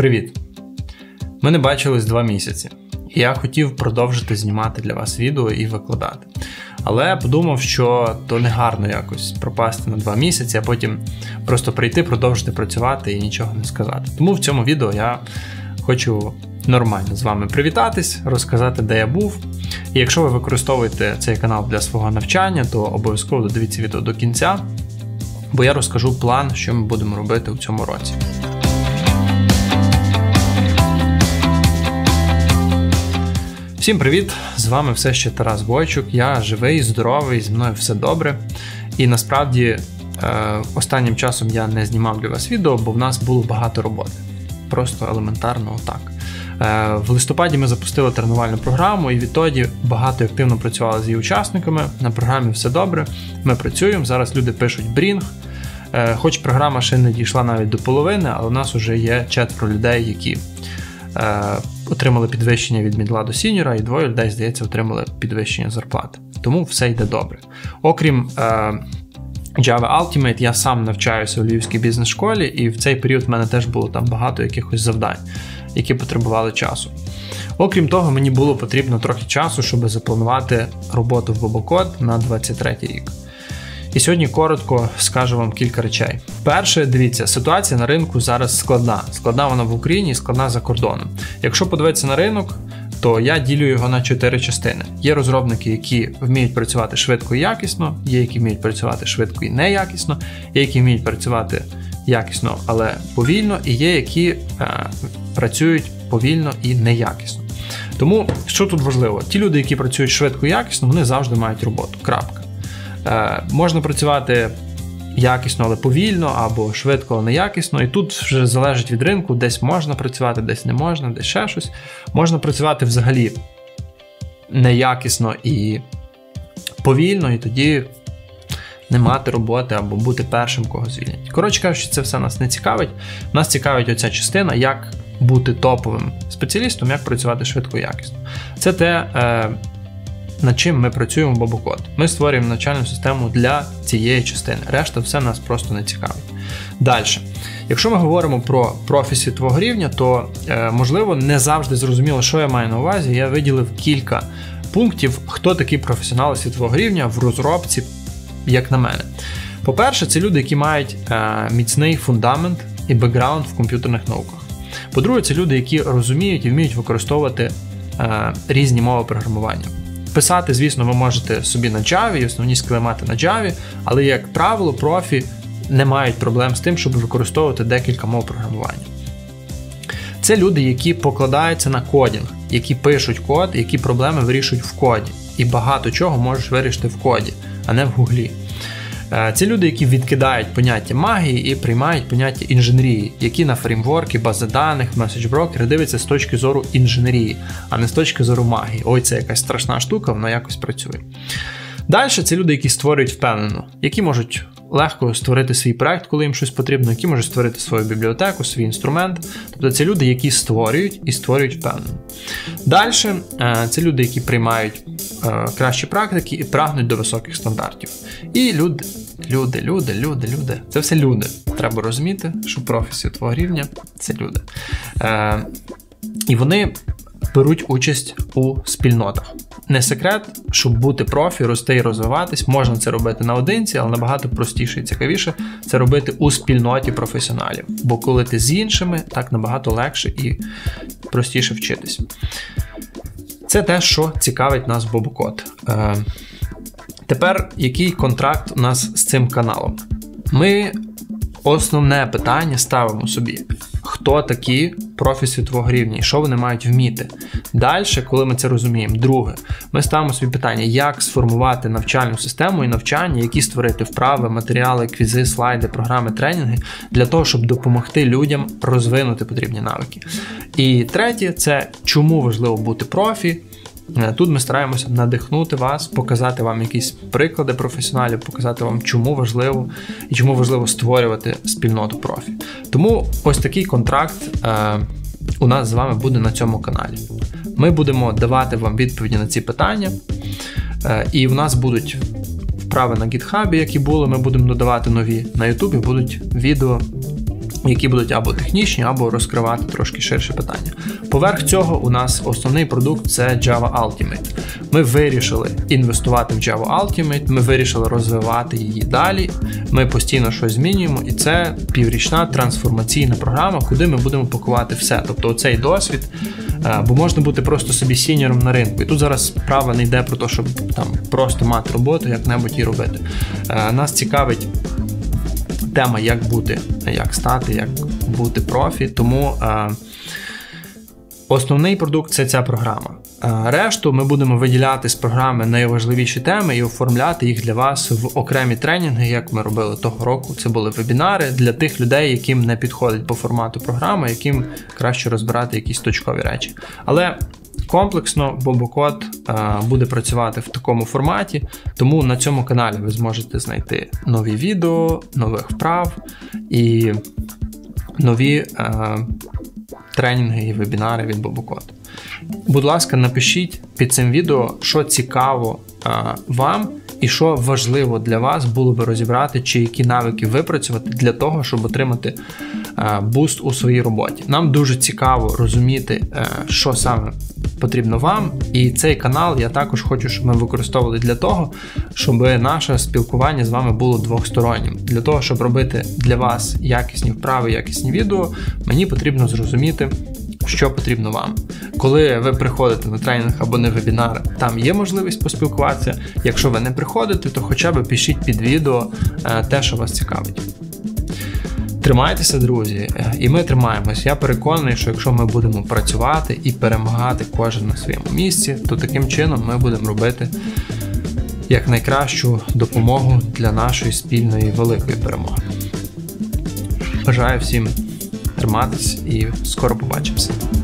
Привіт! Ми не бачились 2 місяці. І я хотів продовжити знімати для вас відео і викладати. Але я подумав, що то не гарно якось пропасти на 2 місяці, а потім просто прийти, продовжити працювати і нічого не сказати. Тому в цьому відео я хочу нормально з вами привітатись, розказати, де я був. І якщо ви використовуєте цей канал для свого навчання, то обов'язково додивіться відео до кінця, бо я розкажу план, що ми будемо робити у цьому році. Всім привіт! З вами все ще Тарас Бойчук. Я живий, здоровий, зі мною все добре. І насправді останнім часом я не знімав для вас відео, бо в нас було багато роботи. Просто елементарно отак. В листопаді ми запустили тренувальну програму і відтоді багато активно працювали з її учасниками. На програмі все добре, ми працюємо, зараз люди пишуть брінг. Хоч програма ще не дійшла навіть до половини, але у нас вже є 4 людей, які отримали підвищення від мідла до сіньора, і 2 людей, здається, отримали підвищення зарплати. Тому все йде добре. Окрім Java Ultimate, я сам навчаюся у Львівській бізнес-школі, і в цей період в мене теж було там багато якихось завдань, які потребували часу. Окрім того, мені було потрібно трохи часу, щоб запланувати роботу в Bobocode на 23 рік. І сьогодні коротко скажу вам кілька речей. Перше, дивіться, ситуація на ринку зараз складна. Складна вона в Україні і складна за кордоном. Якщо подивитися на ринок, то я ділю його на 4 частини. Є розробники, які вміють працювати швидко і якісно, є які вміють працювати швидко і неякісно, є які вміють працювати якісно, але повільно, і є які працюють повільно і неякісно. Тому, що тут важливо? Ті люди, які працюють швидко і якісно, вони завжди мають роботу. Крапка. Можна працювати якісно, але повільно, або швидко, але неякісно. І тут вже залежить від ринку, десь можна працювати, десь не можна, десь ще щось. Можна працювати взагалі неякісно і повільно, і тоді не мати роботи, або бути першим, кого звільнять. Коротше кажучи, це все нас не цікавить. Нас цікавить оця частина, як бути топовим спеціалістом, як працювати швидко і якісно. Це те, над чим ми працюємо в Bobocode. Ми створюємо навчальну систему для цієї частини. Решта все нас просто не цікавить. Далі. Якщо ми говоримо про профі світового рівня, то, можливо, не завжди зрозуміло, що я маю на увазі. Я виділив кілька пунктів, хто такі професіонали світового рівня в розробці, як на мене. По-перше, це люди, які мають міцний фундамент і бекграунд в комп'ютерних науках. По-друге, це люди, які розуміють і вміють використовувати різні мови програмування. Писати, звісно, ви можете собі на Java, і основні скіли мати на Java, але, як правило, профі не мають проблем з тим, щоб використовувати декілька мов програмування. Це люди, які покладаються на кодінг, які пишуть код, які проблеми вирішують в коді. І багато чого можеш вирішити в коді, а не в гуглі. Це люди, які відкидають поняття магії і приймають поняття інженерії, які на фреймворки, бази даних, меседж-брокери дивляться з точки зору інженерії, а не з точки зору магії. Ой, це якась страшна штука, вона якось працює. Далі це люди, які створюють впевнено, які можуть легко створити свій проект, коли їм щось потрібно, які можуть створити свою бібліотеку, свій інструмент. Тобто це люди, які створюють і створюють впевнено. Далі це люди, які приймають кращі практики і прагнуть до високих стандартів. І люди. Це все люди. Треба розуміти, що профі світового рівня – це люди. І вони беруть участь у спільнотах. Не секрет, щоб бути профі, рости і розвиватись, можна це робити наодинці, але набагато простіше і цікавіше це робити у спільноті професіоналів. Бо коли ти з іншими, так набагато легше і простіше вчитись. Це те, що цікавить нас в Bobocode. Тепер, який контракт у нас з цим каналом? Ми основне питання ставимо собі. Хто такі профі світового рівня і що вони мають вміти? Далі, коли ми це розуміємо, друге, ми ставимо собі питання, як сформувати навчальну систему і навчання, які створити вправи, матеріали, квізи, слайди, програми, тренінги, для того, щоб допомогти людям розвинути потрібні навики. І третє, це чому важливо бути профі. Тут ми стараємося надихнути вас, показати вам якісь приклади професіоналів, показати вам, чому важливо і чому важливо створювати спільноту профі. Тому ось такий контракт у нас з вами буде на цьому каналі. Ми будемо давати вам відповіді на ці питання, і в нас будуть вправи на GitHub, які були, ми будемо додавати нові. На YouTube будуть відео які будуть або технічні, або розкривати трошки ширше питання. Поверх цього у нас основний продукт – це Java Ultimate. Ми вирішили інвестувати в Java Ultimate, ми вирішили розвивати її далі, ми постійно щось змінюємо, і це піврічна трансформаційна програма, куди ми будемо пакувати все. Тобто оцей досвід, бо можна бути просто собі сіньором на ринку. І тут зараз справа не йде про те, щоб там просто мати роботу, як-небудь і робити. Нас цікавить тема, як бути, як стати, як бути профі, тому основний продукт – це ця програма. Решту ми будемо виділяти з програми найважливіші теми і оформляти їх для вас в окремі тренінги, як ми робили того року. Це були вебінари для тих людей, яким не підходить по формату програми, яким краще розбирати якісь точкові речі. Але комплексно Bobocode буде працювати в такому форматі, тому на цьому каналі ви зможете знайти нові відео, нових вправ і нові тренінги і вебінари від Bobocode. Будь ласка, напишіть під цим відео, що цікаво вам і що важливо для вас було би розібрати, чи які навики випрацювати для того, щоб отримати буст у своїй роботі. Нам дуже цікаво розуміти, що саме потрібно вам, і цей канал я також хочу, щоб ми використовували для того, щоб наше спілкування з вами було двостороннім. Для того, щоб робити для вас якісні вправи, якісні відео, мені потрібно зрозуміти, що потрібно вам. Коли ви приходите на тренінг або на вебінар, там є можливість поспілкуватися. Якщо ви не приходите, то хоча б пишіть під відео те, що вас цікавить. Тримайтеся, друзі, і ми тримаємось. Я переконаний, що якщо ми будемо працювати і перемагати кожен на своєму місці, то таким чином ми будемо робити якнайкращу допомогу для нашої спільної великої перемоги. Бажаю всім триматись і скоро побачимося.